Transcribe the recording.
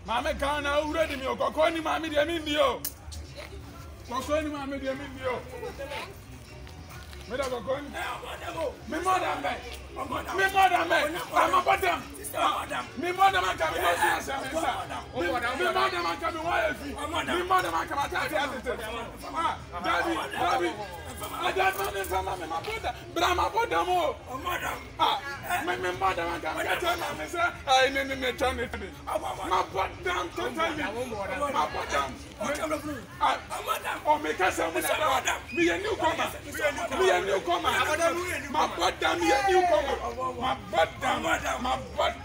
Mama Ghana already me okoni mama de me ndio. Okoni mama de me ndio. Me da okoni. Me mother me. Me mother me. I'm a bottom. Me mother man come no see am. Me mother man come wife. Me mother man come attack. Ah, Daddy. I don't know if I'm my brother, but I'm a brother more. Ah, my mother man come get on me say I need to turn it. My bottom totally. My bottom. Oh, make us me a newcomer. Me a newcomer. My bottom, me a newcomer. My bottom, my bottom.